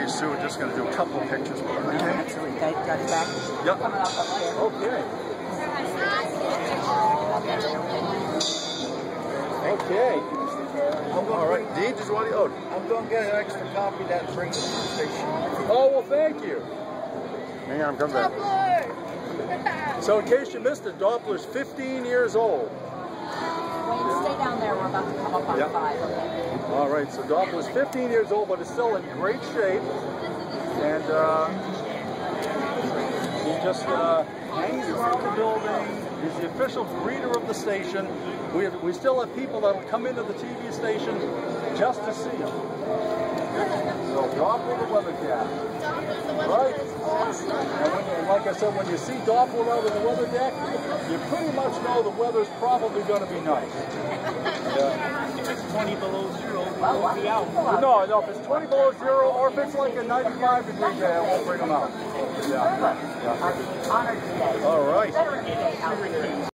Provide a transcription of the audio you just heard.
pretty soon. Just going to do a couple of pictures with her. Okay. Absolutely. Got it back? Yep. Coming up here. Okay. Okay. All right. Dean, did you want to? Oh, I'm going to get an extra copy that brings it to the station. oh well, thank you. Hang on, I'm coming back. So in case you missed it, Doppler's 15 years old. Wayne, stay down there. We're about to come up on 5. Okay. All right, so Doppler's 15 years old, but is still in great shape. And he just hangs around the building. He's the official breeder of the station. We still have people that will come into the TV station just to see him. So Doppler the Weathercat. Right? And like I said, when you see Doppler out on the weather deck, you pretty much know the weather's probably going to be nice. Yeah. If it's 20 below 0, we'll be out. No, if it's 20 below 0 or if it's like a 95-degree day, we'll bring them out. Yeah. Are being honored today. All right. Veteran Day out here.